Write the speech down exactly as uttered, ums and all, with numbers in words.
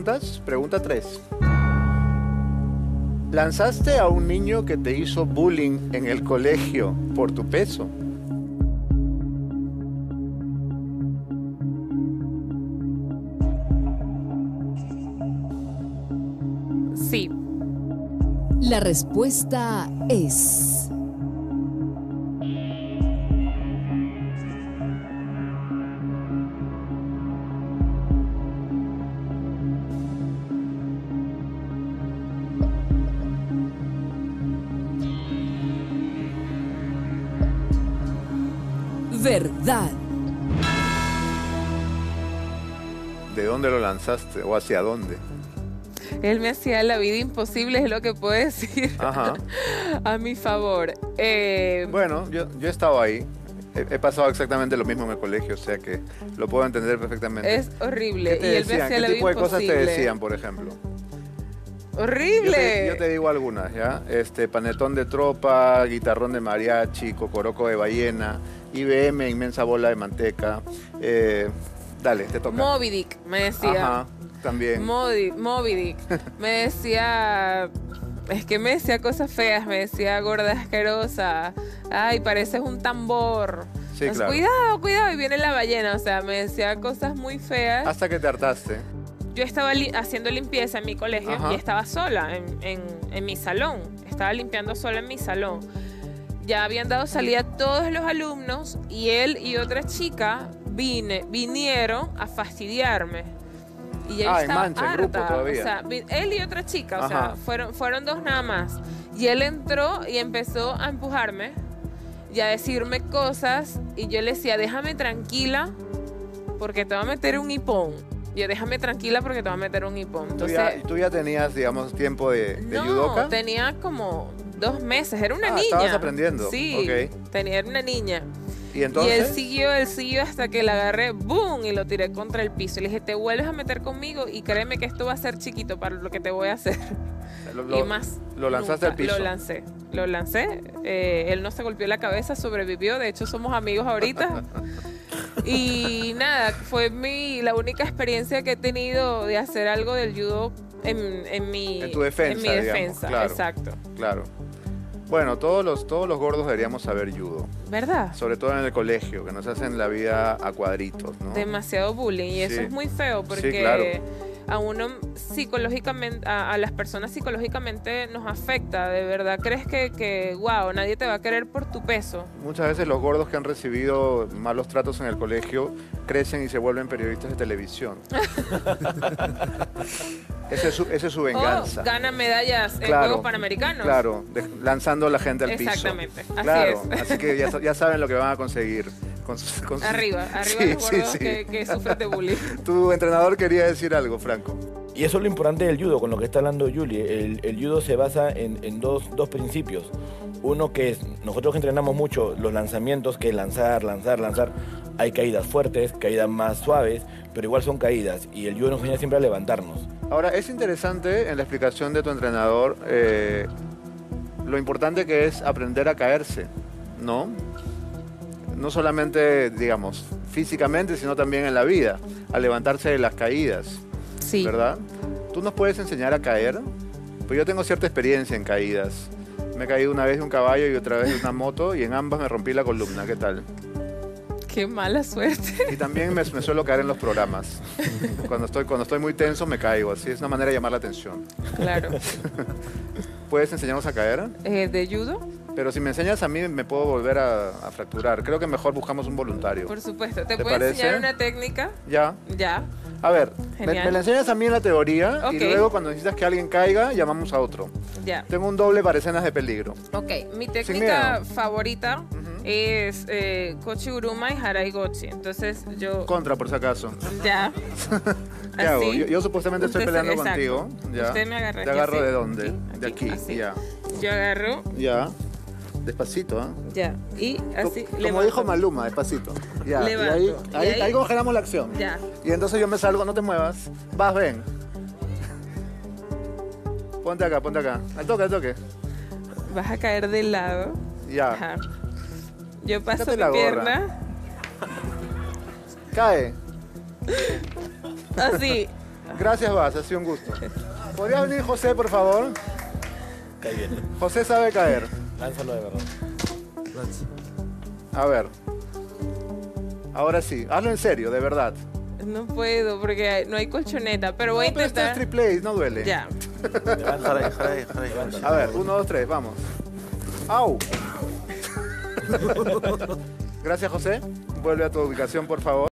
preguntas. Pregunta tres. ¿Lanzaste a un niño que te hizo bullying en el colegio por tu peso? Sí. La respuesta es... verdad. ¿De dónde lo lanzaste o hacia dónde? Él me hacía la vida imposible, es lo que puedo decir. Ajá. A mi favor. Eh, Bueno, yo, yo he estado ahí. He, he pasado exactamente lo mismo en el colegio, o sea que lo puedo entender perfectamente. es horrible. ¿Qué te Y él me decían? hacía ¿Qué la tipo vida de cosas te imposible. decían, por ejemplo? ¡Horrible! Yo te, yo te digo algunas, ¿ya? Este, panetón de tropa, guitarrón de mariachi, cocoroco de ballena, I B M, inmensa bola de manteca. Eh, dale, te toca. Moby Dick, me decía. Ajá, también. Moby, Moby Dick. Me decía... Es que me decía cosas feas, me decía gorda asquerosa. Ay, pareces un tambor. Sí, Pues, claro. cuidado, cuidado, y viene la ballena. O sea, me decía cosas muy feas. Hasta que te hartaste. Yo estaba li- haciendo limpieza en mi colegio. Ajá. Y estaba sola en, en, en mi salón. Estaba limpiando sola en mi salón. Ya habían dado salida todos los alumnos y él y otra chica vine, vinieron a fastidiarme. Y yo Ah, en estaba mancha, en grupo harta. todavía. O sea, vi- él y otra chica, o Ajá. sea, fueron, fueron dos nada más. Y él entró y empezó a empujarme y a decirme cosas. Y yo le decía, déjame tranquila porque te va a meter un hipón. Yo, déjame tranquila porque te va a meter un hipón. ¿Tú Entonces, ya, tú ya tenías, digamos, tiempo de, de no, judoka? tenía como dos meses. Era una Ah, niña. estabas aprendiendo. Sí, Ok. tenía era una niña. ¿Y entonces? Y él siguió, él siguió hasta que la agarré, ¡boom! Y lo tiré contra el piso. Y le dije, te vuelves a meter conmigo y créeme que esto va a ser chiquito para lo que te voy a hacer. Lo, lo- y más. Lo lanzaste nunca. al piso. Lo lancé. Lo lancé. Eh, él no se golpeó la cabeza, sobrevivió. De hecho, somos amigos ahorita. Y nada, fue mi, la única experiencia que he tenido de hacer algo del judo en, en mi, En tu defensa, en mi digamos, defensa. claro. Exacto. Claro. Bueno, todos los, todos los gordos deberíamos saber judo. ¿Verdad? Sobre todo en el colegio, que nos hacen la vida a cuadritos, ¿no? Demasiado bullying. Y eso Sí. es muy feo porque Sí, claro. a uno psicológicamente, a, a las personas psicológicamente nos afecta. De verdad, crees que, que, wow, nadie te va a querer por tu peso. Muchas veces los gordos que han recibido malos tratos en el colegio crecen y se vuelven periodistas de televisión. Esa es su, esa es su venganza. O ganan medallas en Claro, Juegos Panamericanos. Claro, de- lanzando a la gente al piso. Exactamente, así Claro, es. así que ya, sa- ya saben lo que van a conseguir. Con sus- con sus- Arriba, arriba Sí, los sí, gordos sí. Que, que sufren de bullying. Tu entrenador quería decir algo, Franco. Y eso es lo importante del judo, con lo que está hablando Julie. El, el judo se basa en, en dos, dos principios. Uno que es, nosotros que entrenamos mucho los lanzamientos, que es lanzar, lanzar, lanzar. Hay caídas fuertes, caídas más suaves, pero igual son caídas. Y el judo nos enseña siempre a levantarnos. Ahora, es interesante en la explicación de tu entrenador eh, lo importante que es aprender a caerse, ¿no? No solamente, digamos, físicamente, sino también en la vida, a levantarse de las caídas, Sí. ¿verdad? ¿Tú nos puedes enseñar a caer? Pues yo tengo cierta experiencia en caídas. Me he caído una vez de un caballo y otra vez de una moto y en ambas me rompí la columna. ¿Qué tal? Qué mala suerte. Y también me, me suelo caer en los programas. Cuando estoy, cuando estoy muy tenso me caigo. Así es una manera de llamar la atención. Claro. ¿Puedes enseñarnos a caer? Eh, ¿De judo? Pero si me enseñas a mí me puedo volver a, a fracturar. Creo que mejor buscamos un voluntario. Por supuesto. ¿Te, ¿Te puedo parece? enseñar una técnica? Ya. Ya. A ver, me, Genial. me la enseñas a mí en la teoría Ok. y luego cuando necesitas que alguien caiga, llamamos a otro. Ya. Tengo un doble para escenas de peligro. Ok, mi Sin técnica miedo. favorita Ujú. es eh, Kochi Uruma y Harai Gochi. Entonces yo... Contra, por si acaso. Ya. ¿Qué hago? Así. Yo, yo supuestamente estoy Usted- peleando exacto. contigo. Ya. Usted me agarra ¿Te aquí agarro así, de dónde? aquí, de aquí. así. Ya. Yo agarro, Ya. Despacito, ¿ah? ya. Y así Como levanto. dijo Maluma, despacito. Ya. Levanto. Y ahí, Y ahí, ahí- ahí congelamos la acción. Ya. Y entonces yo me salgo, no te muevas. Vas, ven. Ponte acá, ponte acá. Al toque, al toque. Vas a caer de lado. Ya. Ajá. Yo paso Quítate mi la gorra. pierna Cae. así. Gracias, Vaz, ha sido un gusto. ¿Podrías venir, José, por favor? Cae bien. José sabe caer. Lánzalo de verdad. A ver. Ahora sí, hazlo en serio, de verdad. No puedo porque hay- no hay colchoneta, pero voy a No, pero esto es intentar. triple A, no duele. Ya. Jara, jara, jara. A ver, uno, dos, tres, vamos. ¡Au! Gracias, José. Vuelve a tu ubicación, por favor.